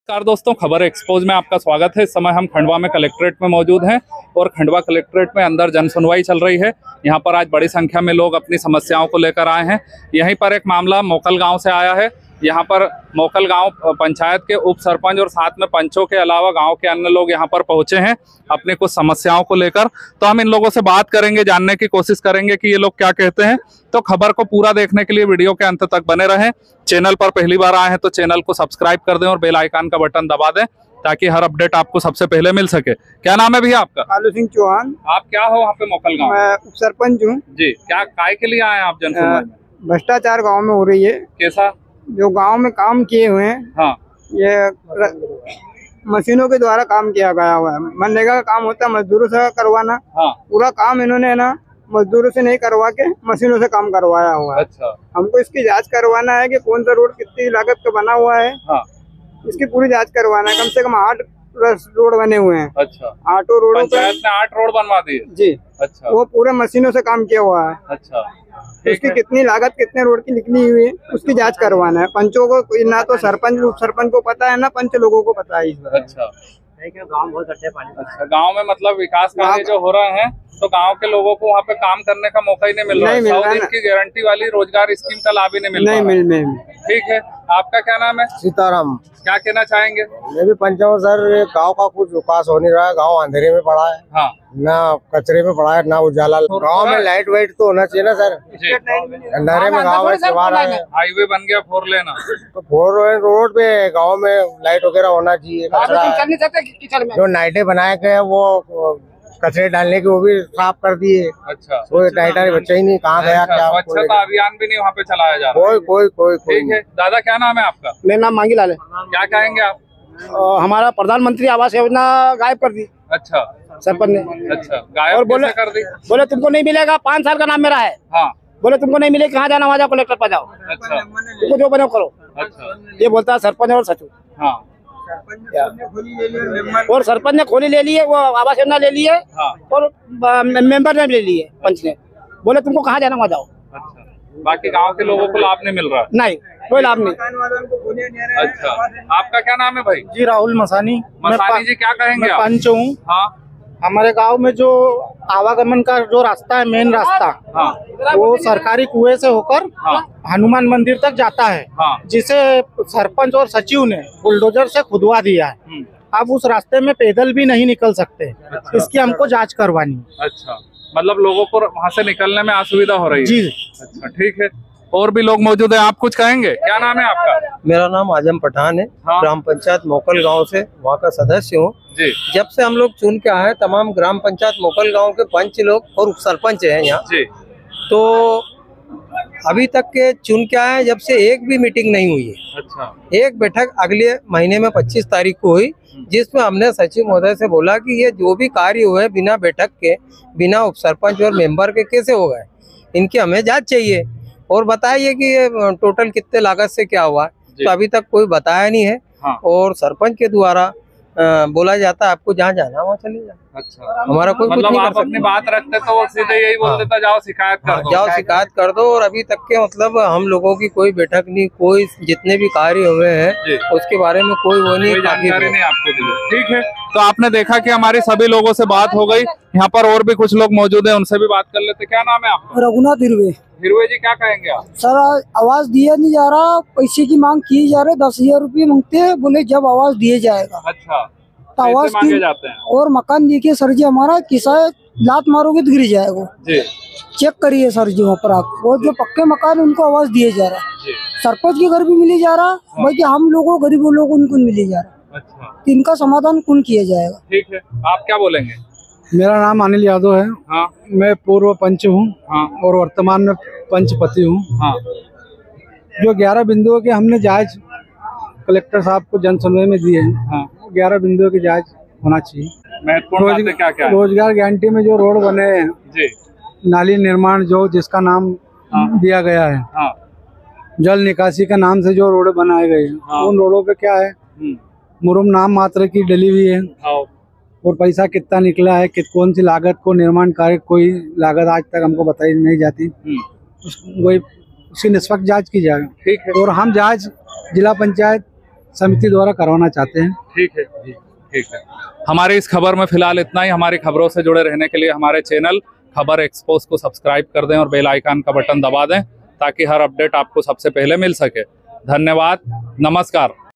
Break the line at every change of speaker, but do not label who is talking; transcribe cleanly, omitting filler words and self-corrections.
नमस्कार दोस्तों, खबर एक्सपोज में आपका स्वागत है। इस समय हम खंडवा में कलेक्ट्रेट में मौजूद हैं और खंडवा कलेक्ट्रेट में अंदर जन सुनवाई चल रही है। यहाँ पर आज बड़ी संख्या में लोग अपनी समस्याओं को लेकर आए हैं। यहीं पर एक मामला मोकल गांव से आया है। यहाँ पर मोकल गांव पंचायत के उप सरपंच और साथ में पंचों के अलावा गांव के अन्य लोग यहाँ पर पहुंचे हैं अपनी कुछ समस्याओं को लेकर। तो हम इन लोगों से बात करेंगे, जानने की कोशिश करेंगे कि ये लोग क्या कहते हैं। तो खबर को पूरा देखने के लिए वीडियो के अंत तक बने रहें। चैनल पर पहली बार आए हैं तो चैनल को सब्सक्राइब कर दें और बेल आइकन का बटन दबा दें ताकि हर अपडेट आपको सबसे पहले मिल सके। क्या नाम है भैया आपका?
कालू सिंह चौहान।
आप क्या हो वहाँ पे मोकल गाँव?
मैं उप सरपंच हूँ जी।
क्या काय के लिए आए हैं आप जन सुनवाई में?
भ्रष्टाचार गांव में हो रही है।
कैसा?
जो गांव में काम किए हुए हैं,
हाँ,
ये मशीनों के द्वारा काम किया गया हुआ है। मनरेगा का काम होता है मजदूरों से करवाना।
हाँ,
पूरा काम इन्होंने ना मजदूरों से नहीं करवा के मशीनों से काम करवाया हुआ है।
अच्छा।
हमको इसकी जांच करवाना है कि कौन सा रोड कितनी लागत का बना हुआ है।
हाँ,
इसकी पूरी जांच करवाना है। कम से कम 8 रोड बने हुए हैं।
अच्छा।
8 रोडों पे
पंचायत ने 8 रोड बनवा दिए
जी।
अच्छा।
वो पूरे मशीनों से काम किया हुआ है।
अच्छा,
उसकी कितनी लागत कितने रोड की निकली हुई है उसकी जांच करवाना है। पंचों को ना तो सरपंच उप सरपंच को पता है ना पंच लोगों को पता है इस बार।
अच्छा। गाँव बहुत अच्छे पानी। अच्छा, गाँव में मतलब विकास कार्य जो हो रहे हैं तो गांव के लोगों को वहाँ पे काम करने का मौका ही नहीं मिल रहा है। 100 दिन की गारंटी वाली रोजगार स्कीम का लाभ ही नहीं मिल रहा है। ठीक है, आपका क्या नाम है?
सीताराम।
क्या कहना चाहेंगे?
मैं भी पंचायत सर, गांव का कुछ विकास हो नहीं रहा है। गांव अंधेरे में पड़ा है।
हाँ,
ना कचरे में पड़ा है ना उजाला। गांव में लाइट वाइट तो होना चाहिए ना सर। अंधेरे में गांव में सेवा रहा है।
हाईवे बन गया 4 लेन,
तो 4 लेन रोड पे गांव में लाइट वगैरह होना चाहिए। जो नाइटें बनाए गए वो कचरे डालने के वो भी साफ कर दिए।
अच्छा,
कोई नाइटा बच्चा ही नहीं, कहाँ गया क्या?
स्वच्छता अभियान भी नहीं वहाँ पे चलाया जा रहा है।
कोई
ठीक है, दादा क्या नाम है आपका?
मेरा नाम मांगी लाल है।
क्या कहेंगे आप?
हमारा प्रधानमंत्री आवास योजना गायब कर दी
अच्छा
सरपंच ने।
अच्छा, गायब
और बोले
कर दी।
बोले तुमको नहीं मिलेगा। 5 साल का नाम मेरा है।
हाँ,
बोले तुमको नहीं मिलेगा, कहाँ जाना वहाँ जाओ, कलेक्टर पर जाओ।
अच्छा,
तुमको जो बनो करो।
अच्छा,
ये बोलता है सरपंच और सचिव।
हाँ,
और सरपंच ने खोली ले ली है, वो आवास योजना ले ली है।
हाँ,
और मेंबर ने भी ले ली है। पंच ने बोले तुमको कहाँ जाना वहाँ जाओ।
अच्छा, बाकी गांव के लोगों को लाभ नहीं मिल रहा?
नहीं, कोई लाभ नहीं।
अच्छा, आपका क्या नाम है भाई?
जी राहुल मसानी।
मसानी जी, क्या कहेंगे आप?
पंच हूँ।
हाँ,
हमारे गांव में जो आवागमन का जो रास्ता है, मेन रास्ता,
हाँ,
वो सरकारी कुएं से होकर
हाँ,
हनुमान मंदिर तक जाता है।
हाँ,
जिसे सरपंच और सचिव ने बुलडोजर से खुदवा दिया है। अब उस रास्ते में पैदल भी नहीं निकल सकते।
अच्छा।
इसकी हमको जांच करवानी।
अच्छा, मतलब लोगों को वहाँ से निकलने में असुविधा हो रही है?
जी।
अच्छा, ठीक है। और भी लोग मौजूद हैं, आप कुछ कहेंगे? क्या नाम है आपका?
मेरा नाम आजम पठान है।
हाँ।
ग्राम पंचायत मोकल गांव से वहाँ का सदस्य हूँ
जी।
जब से हम लोग चुन के आए, तमाम ग्राम पंचायत मोकल गांव के पंच लोग और उप सरपंच हैं यहाँ
जी।
तो अभी तक के चुन के आए, जब से एक भी मीटिंग नहीं हुई है।
अच्छा।
एक बैठक अगले महीने में 25 तारीख को हुई, जिसमें हमने सचिव महोदय से बोला कि ये जो भी कार्य हुए बिना बैठक के, बिना उप सरपंच और मेंबर के कैसे हो गए, इनकी हमें जांच चाहिए और बताइए कि ये टोटल कितने लागत से क्या हुआ। तो अभी तक कोई बताया नहीं है।
हाँ।
और सरपंच के द्वारा बोला जाता है आपको जहाँ जाना वहाँ चले जाओ।
अच्छा,
हमारा कोई कुछ
मतलब
नहीं कर
आप अपनी
सकता।
बात रखते तो वो सीधे यही बोल देता जाओ शिकायत कर दो।
जाओ शिकायत कर दो। और अभी तक के मतलब हम लोगों की कोई बैठक नहीं, कोई जितने भी कार्य हुए हैं उसके बारे में कोई वो नहीं,
कोई जानकारी नहीं आपको दी। ठीक है, तो आपने देखा कि हमारी सभी लोगों से बात हो गई। यहाँ पर और भी कुछ लोग मौजूद हैं, उनसे भी बात कर लेते। क्या नाम है आपका?
रघुनाथ हिरवे।
हिरवे जी, क्या कहेंगे आप?
सर, आवाज दिया नहीं जा रहा, पैसे की मांग की जा रही। 10,000 रुपये मांगते हैं, बोले जब आवाज दिए जाएगा।
अच्छा,
तो आवाज
मांगे जाते हैं।
और मकान देखिए सर जी, हमारा किसा लात मारोगे तो गिर जाएगा जी। चेक करिए सर जी वहाँ पर आप। वो जो पक्के मकान उनको आवाज दिए जा रहा है। सरपंच के घर भी मिले जा रहा, बाकी हम लोगों गरीबों लोग उनको मिले जा रहा।
अच्छा,
इनका समाधान कौन किया जाएगा?
ठीक है, आप क्या बोलेंगे?
मेरा नाम अनिल यादव है।
हाँ,
मैं पूर्व पंच हूँ।
हाँ,
और वर्तमान में पंचपति हूँ।
हाँ,
जो 11 बिंदुओं के हमने जांच कलेक्टर साहब को जन सुनवाई में दिए हैं,
हाँ,
11 बिंदुओं की जांच होना चाहिए।
महत्वपूर्ण बातें क्या क्या है?
रोजगार गारंटी में जो रोड बने हैं
जी,
नाली निर्माण जो जिसका नाम दिया गया है,
हाँ,
जल निकासी के नाम से जो रोड बनाए गए हैं,
हाँ।
उन रोडों पे क्या है, मुरुम नाम मात्र की डली हुई है।
हाँ,
और पैसा कितना निकला है, कौन सी लागत को निर्माण कार्य, कोई लागत आज तक हमको बताई नहीं जाती। वही उसकी निष्पक्ष जांच की जाएगी।
ठीक है।
और हम जांच जिला पंचायत
समिति द्वारा करवाना चाहते हैं।
ठीक है, ठीक है। हमारे इस खबर में फिलहाल इतना ही। हमारी खबरों से जुड़े रहने के लिए हमारे चैनल खबर एक्सपोज को सब्सक्राइब कर दें और बेल आइकन का बटन दबा दें ताकि हर अपडेट आपको सबसे पहले मिल सके। धन्यवाद, नमस्कार।